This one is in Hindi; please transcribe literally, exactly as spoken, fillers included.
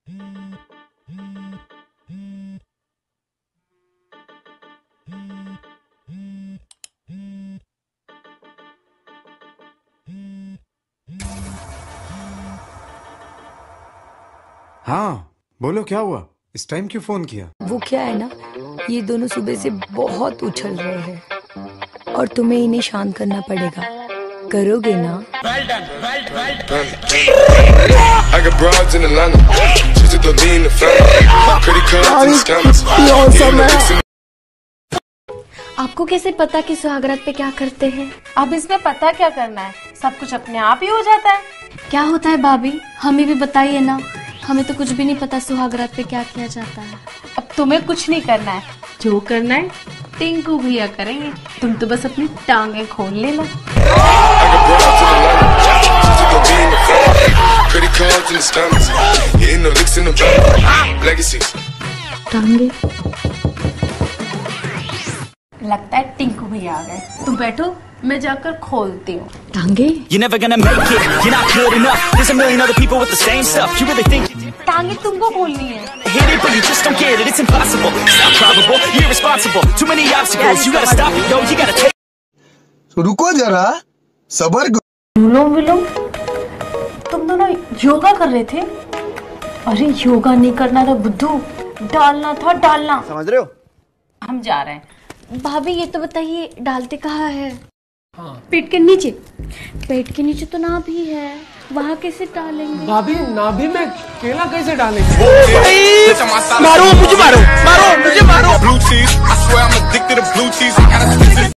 हाँ बोलो, क्या हुआ? इस टाइम क्यों फोन किया? वो क्या है ना, ये दोनों सुबह से बहुत उछल रहे हैं और तुम्हें इन्हें शांत करना पड़ेगा। करोगे ना? well done, well, well done. I got broads in Atlanta. She's a lean the family. Credit cards and scammers. आपको कैसे पता कि सुहागरात पे क्या करते हैं? अब इसमें पता क्या करना है, सब कुछ अपने आप ही हो जाता है। क्या होता है भाभी, हमें भी बताइए ना, हमें तो कुछ भी नहीं पता सुहागरात पे क्या किया जाता है। अब तुम्हें कुछ नहीं करना है, जो करना है टिंकू भैया करेंगे, तुम तो बस अपनी टांगे खोल लेना। टांगे? लगता है टिंकू भैया आ गए, तुम बैठो मैं जाकर खोलती हूँ। टांगे? You're never gonna make it, you're not good enough. There's a million other people with the same stuff. You really think टांगे तुमको खोलनी है? hit it, but you just don't get it. It's impossible, it's not probable, you're irresponsible. Too many obstacles, you gotta stop it, yo, you gotta take. So रुको जरा, सबर करो। विलोम विलोम, तुम दोनों योगा कर रहे थे? अरे योगा नहीं करना था बुद्धू, डालना था डालना। समझ रहे हो? हम जा रहे हैं। भाभी ये तो बताइए, डालते कहाँ है? हाँ। पेट के नीचे? पेट के नीचे तो नाभि है, वहाँ कैसे डालेंगे? भाभी नाभि में केला कैसे डालेंगे? मारो मुझे, मारो मारो मुझे, मारो।